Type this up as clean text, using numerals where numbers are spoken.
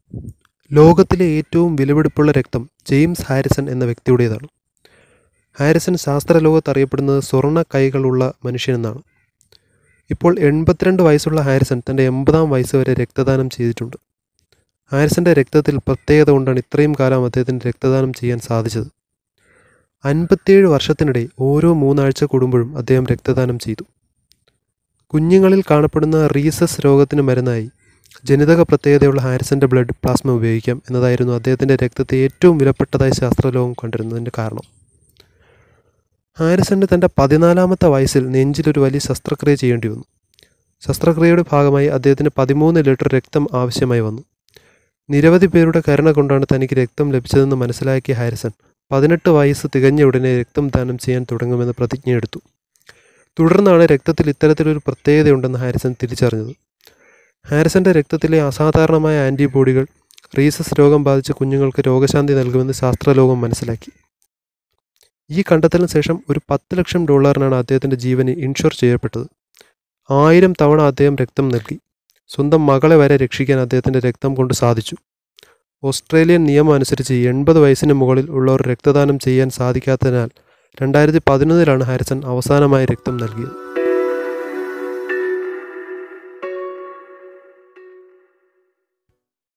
ലോകത്തിലെ ഏറ്റവും വിലപിടിപ്പുള്ള രക്തം ജെയിംസ് ഹാരിസൺ എന്ന വ്യക്തിയുടേതാണ്. ഹാരിസൺ ശാസ്ത്രലോകത്ത് അറിയപ്പെടുന്നത് സ്വർണ്ണ കൈകളുള്ള മനുഷ്യനെന്നാണ്. ഇപ്പോൾ 82 വയസ്സുള്ള ഹാരിസൺ തൻ്റെ 80-ാം വയസ്സ് വരെ രക്തദാനം ചെയ്തിട്ടുണ്ട്. ഹാരിസൻ്റെ രക്തത്തിൽ പ്രത്യേകത കൊണ്ടാണ് ഇത്രയും കാലം അദ്ദേഹത്തിന് രക്തദാനം ചെയ്യാൻ സാധിച്ചത്. 57 വർഷത്തിനിടെ ഓരോ 3 ആഴ്ച കൂടുമ്പോഴും അദ്ദേഹം രക്തദാനം ചെയ്തു. കുഞ്ഞുങ്ങളിൽ കാണപ്പെടുന്ന റീസസ് രോഗത്തിന് മരുന്നായി ജനിതക പ്രത്യേകതയുള്ള ഹാരിസൻ്റെ ബ്ലഡ് പ്ലാസ്മ ഉപയോഗിക്കാം എന്നതായിരുന്നു അദ്ദേഹത്തിൻ്റെ രക്തത്തെ ഏറ്റവും വിലപ്പെട്ടതായി ശാസ്ത്രലോകം കണ്ടിരുന്നതിൻ്റെ കാരണം. ഹാരിസന് തൻ്റെ 14-ാമത്തെ വയസ്സിൽ നെഞ്ചിലൊരു വലിയ ശസ്ത്രക്രിയ ചെയ്യേണ്ടി വന്നു. ശസ്ത്രക്രിയയുടെ ഭാഗമായി അദ്ദേഹത്തിന് 13 ലിറ്റർ രക്തം ആവശ്യമായി വന്നു. നിരവധി പേരുടെ കരുണ കൊണ്ടാണ് തനിക്ക് രക്തം ലഭിച്ചതെന്ന് മനസ്സിലാക്കിയ ഹാരിസൺ 18 വയസ്സ് തികഞ്ഞ ഉടനെ രക്തം ദാനം ചെയ്യാൻ തുടങ്ങുമെന്ന് പ്രതിജ്ഞയെടുത്തു. തുടർന്നാണ് രക്തത്തിൽ ഇത്തരത്തിലൊരു പ്രത്യേകതയുണ്ടെന്ന് ഹാരിസൺ തിരിച്ചറിഞ്ഞത്. ഹാരിസൻ്റെ രക്തത്തിലെ അസാധാരണമായ ആൻറ്റിബോഡികൾ റീസസ് രോഗം ബാധിച്ച കുഞ്ഞുങ്ങൾക്ക് രോഗശാന്തി നൽകുമെന്ന് ശാസ്ത്രലോകം മനസ്സിലാക്കി. ഈ കണ്ടെത്തലിന് ശേഷം ഒരു $10 ലക്ഷം അദ്ദേഹത്തിൻ്റെ ജീവന് ഇൻഷുർ ചെയ്യപ്പെട്ടത്. 1000 തവണ അദ്ദേഹം രക്തം നൽകി. സ്വന്തം മകളെ വരെ രക്ഷിക്കാൻ അദ്ദേഹത്തിൻ്റെ രക്തം കൊണ്ട് സാധിച്ചു. ഓസ്ട്രേലിയൻ നിയമം അനുസരിച്ച് 80 വയസ്സിന് മുകളിൽ ഉള്ളവർ രക്തദാനം ചെയ്യാൻ സാധിക്കാത്തതിനാൽ 2011 ഹാരിസൺ അവസാനമായി രക്തം നൽകിയത്.